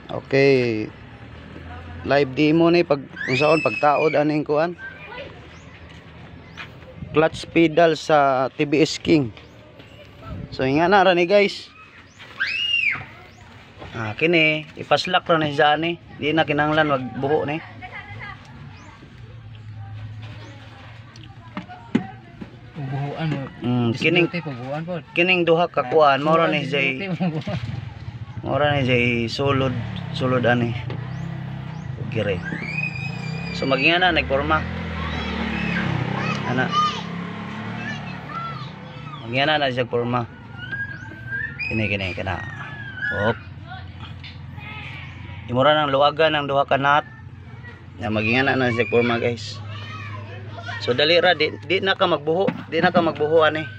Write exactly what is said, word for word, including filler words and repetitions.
Okay. Live demo ni pag unsaon pagtaod aning kuan. Clutch pedal sa T B S King. So nga na ra ni guys. Ah kini ipaslak ra ni sa ani. Di na kinahanglan magbuho ni. Buhuan mo. Mm, kining buhuan po. kining duha ka kuan mao ra ni jay mao ra ni jay sulod sulod ani. Gire. So maging ana nagporma. Ana. Maging ana na siya porma. Kini kini kana. Op. Imura nang luwagan ng duha ka nut. Ya maging ana na siya porma guys. So dali ra di, di na ka magbuho, di na ka magbuho ani.